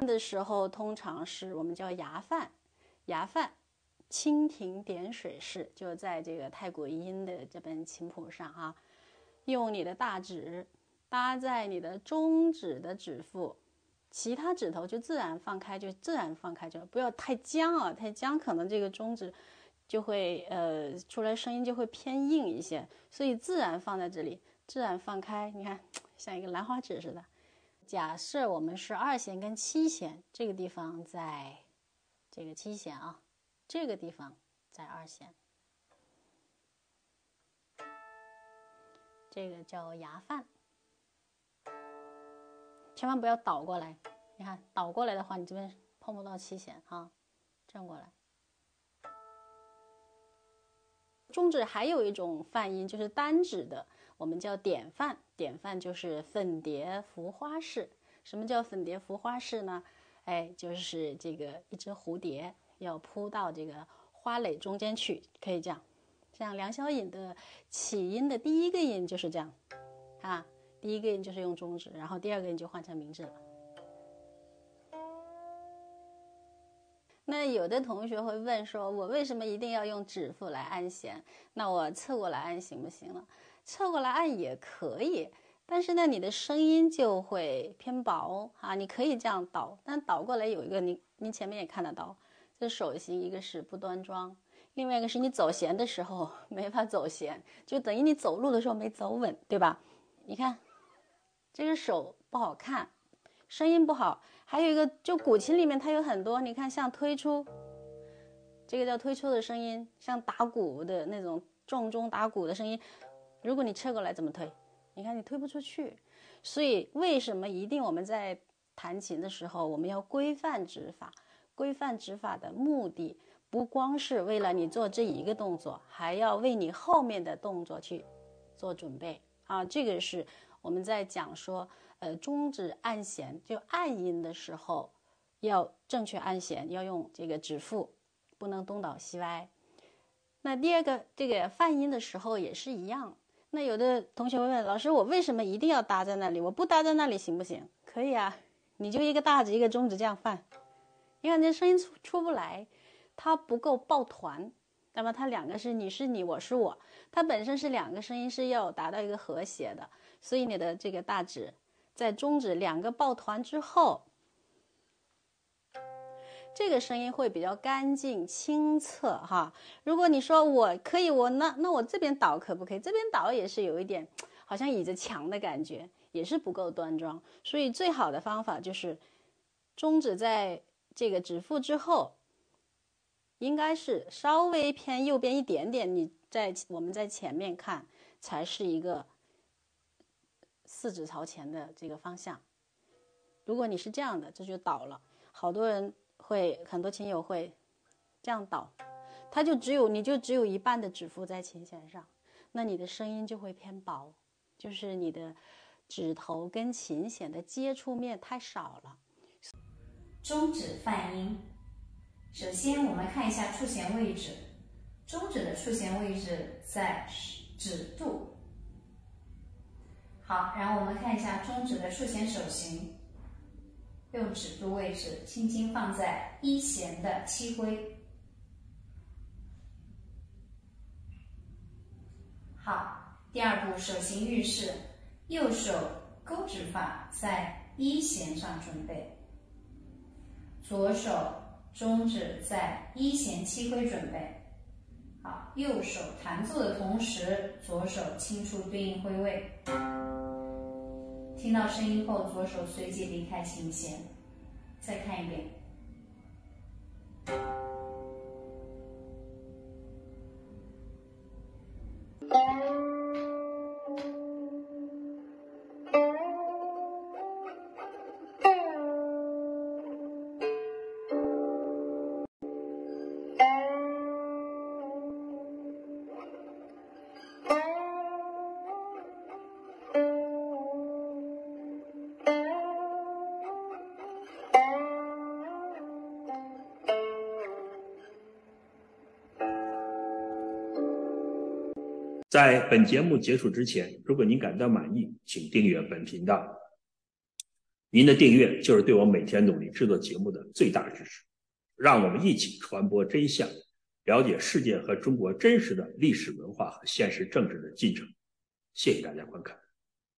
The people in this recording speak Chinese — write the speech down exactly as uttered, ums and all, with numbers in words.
的时候，通常是我们叫牙饭，牙饭，蜻蜓点水式，就在这个太古音的这本琴谱上哈、啊，用你的大指搭在你的中指的指腹，其他指头就自然放开，就自然放开就不要太僵啊，太僵可能这个中指就会呃出来声音就会偏硬一些，所以自然放在这里，自然放开，你看像一个兰花指似的。假设我们是二弦跟七弦，这个地方在这个七弦啊，这个地方在二弦，这个叫牙饭，千万不要倒过来。你看倒过来的话，你这边碰不到七弦啊，正过来。中指还有一种泛音，就是单指的，我们叫点泛。点泛就是粉蝶浮花式。什么叫粉蝶浮花式呢？哎，就是这个一只蝴蝶要扑到这个花蕾中间去，可以这样。像梁小颖的起音的第一个音就是这样啊，第一个音就是用中指，然后第二个音就换成明指了。那有的同学会问说，我为什么一定要用指腹来按弦？那我侧过来按行不行了？侧过来按也可以，但是呢，你的声音就会偏薄啊。你可以这样倒，但倒过来有一个你，你前面也看得到，这手型一个是不端庄，另外一个是你走弦的时候没法走弦，就等于你走路的时候没走稳，对吧？你看，这个手不好看，声音不好。还有一个，就古琴里面它有很多，你看像推出，这个叫推出的声音，像打鼓的那种重中打鼓的声音，如果你侧过来怎么推？你看你推不出去。所以为什么一定我们在弹琴的时候，我们要规范指法？规范指法的目的不光是为了你做这一个动作，还要为你后面的动作去做准备啊。这个是我们在讲说。呃，中指按弦就按音的时候，要正确按弦，要用这个指腹，不能东倒西歪。那第二个，这个泛音的时候也是一样。那有的同学会问老师，我为什么一定要搭在那里？我不搭在那里行不行？可以啊，你就一个大指一个中指这样泛，你看这声音出出不来，它不够抱团。那么它两个是你是你，我是我，它本身是两个声音是要达到一个和谐的，所以你的这个大指。在中指两个抱团之后，这个声音会比较干净清澈哈。如果你说我可以，我那那我这边倒可不可以？这边倒也是有一点好像倚着墙的感觉，也是不够端庄。所以最好的方法就是中指在这个指腹之后，应该是稍微偏右边一点点。你在我们在前面看才是一个。四指朝前的这个方向，如果你是这样的，这就倒了。好多人会，很多琴友会这样倒，它就只有你就只有一半的指腹在琴弦上，那你的声音就会偏薄，就是你的指头跟琴弦的接触面太少了。 中指泛音，首先我们看一下触弦位置，中指的触弦位置在指肚。好，然后我们看一下中指的触弦手型，用指肚位置轻轻放在一弦的七徽。好，第二步手型运势，右手勾指法在一弦上准备，左手中指在一弦七徽准备。好，右手弹奏的同时，左手轻触对应徽位。听到声音后，左手随即离开琴弦。再看一遍。 在本节目结束之前，如果您感到满意，请订阅本频道。 您的订阅就是对我每天努力制作节目的最大支持。让我们一起传播真相，了解世界和中国真实的历史文化和现实政治的进程。谢谢大家观看。